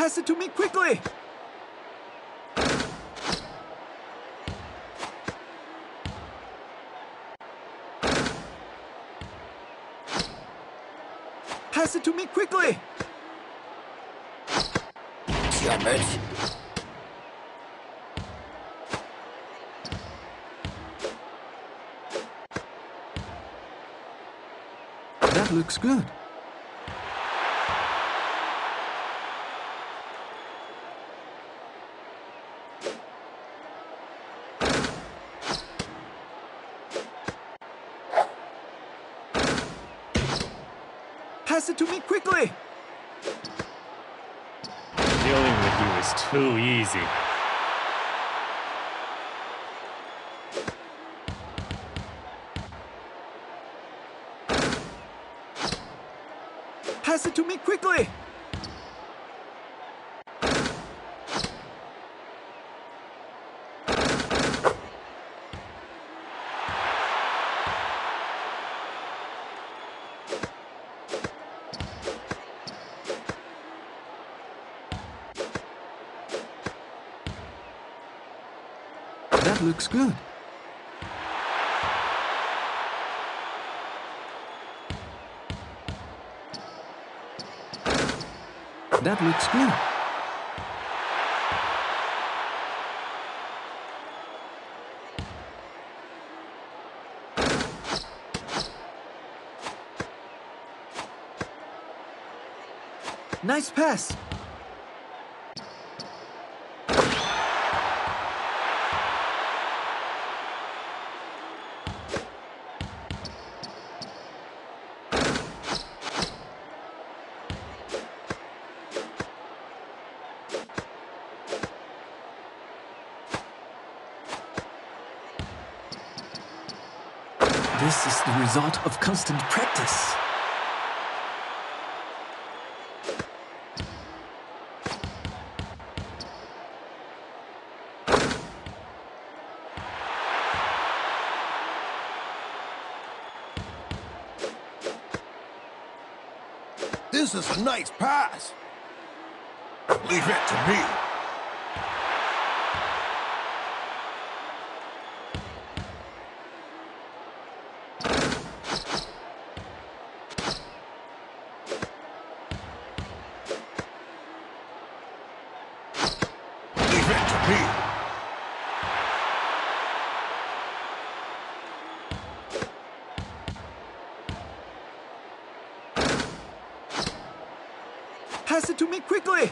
Pass it to me quickly! Pass it to me quickly! Damn it! That looks good. Pass it to me quickly! Dealing with you is too easy. Pass it to me quickly! That looks good. That looks good. Nice pass. This is the result of constant practice. This is a nice pass. Leave it to me. Leave it to me. Pass it to me quickly!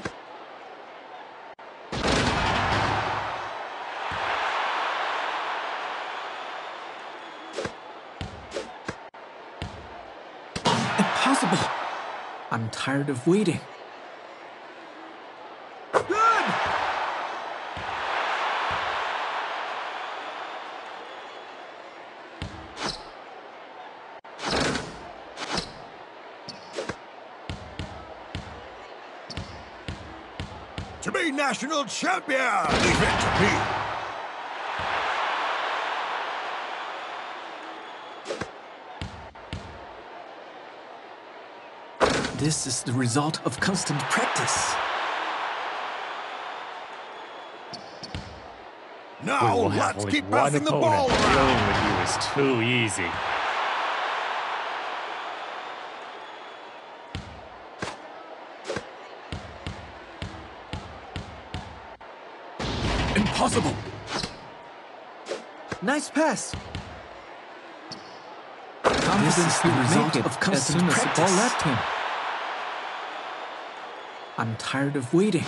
Impossible! I'm tired of waiting. Good! To be national champion! Leave it to me. This is the result of constant practice. Now, We will have let's only keep one passing the ball opponent. around. Dealing with you is too easy. Impossible! Nice pass! This is the result of constant practice. The ball left him. I'm tired of waiting.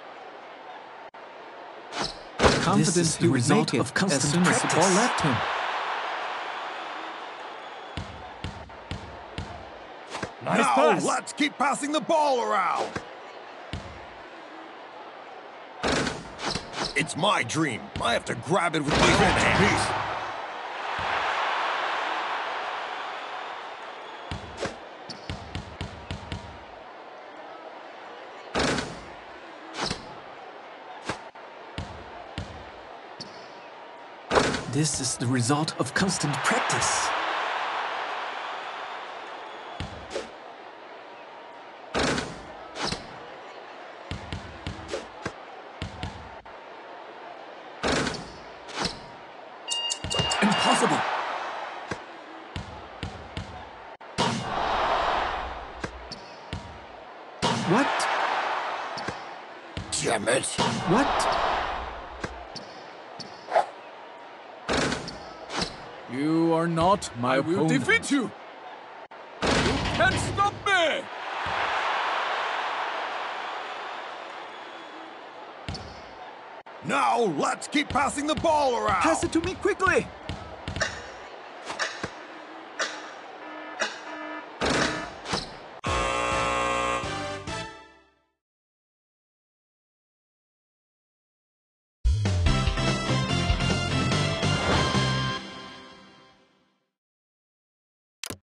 Confidence he would make it as soon as the ball left him. Nice Now, pass. let's keep passing the ball around. It's my dream. I have to grab it with my own hands. This is the result of constant practice. What? Damn it. What? You are not my I will opponent. defeat you! You can't stop me! Now, let's keep passing the ball around. Pass it to me quickly!